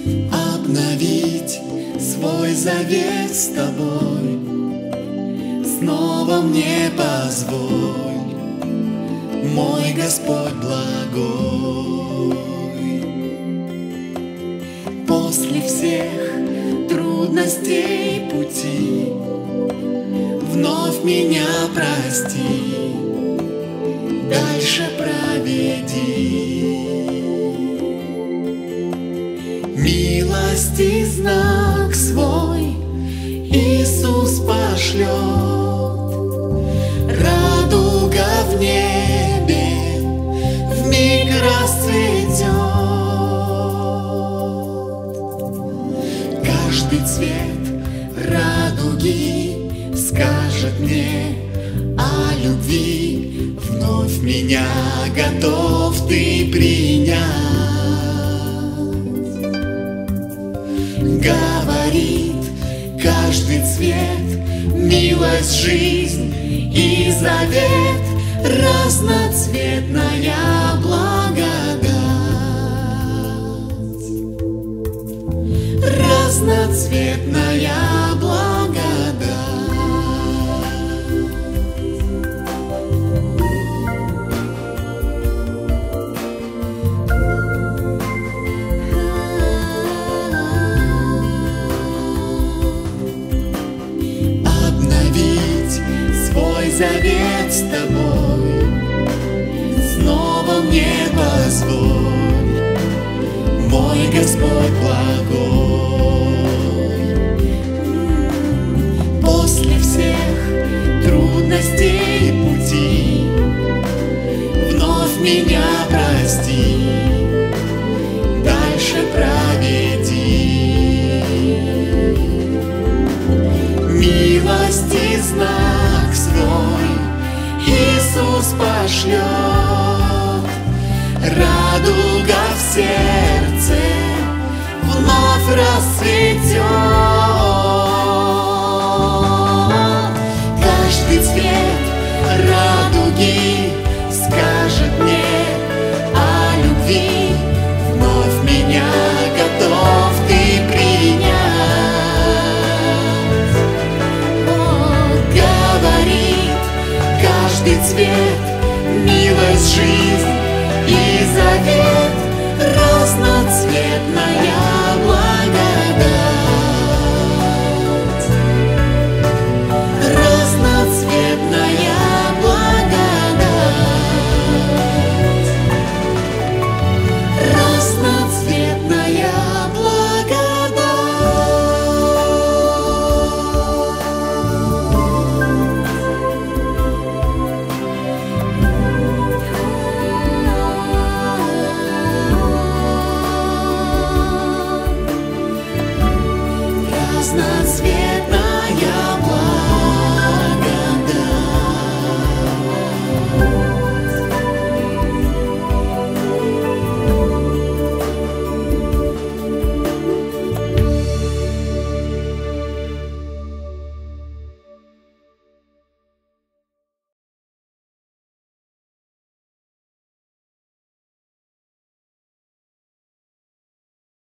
обновить свой завет с тобой. Снова мне позволь, мой Господь благой. После всех трудностей пути вновь меня прости, дальше проведи. Милости знак свой Иисус пошлет, радуга в небе вмиг расцветет. Каждый цвет радуги скажет мне о любви, вновь меня готов ты принять. Говорит каждый цвет, милость, жизнь и завет, разноцветная благодать, разноцветная благодать. Завет с тобой, снова мне позволь, мой Господь благой. После всех трудностей пути вновь меня прости, дальше проведи. Милости знак свой Иисус пошлет, радуга в сердце вновь расцветет.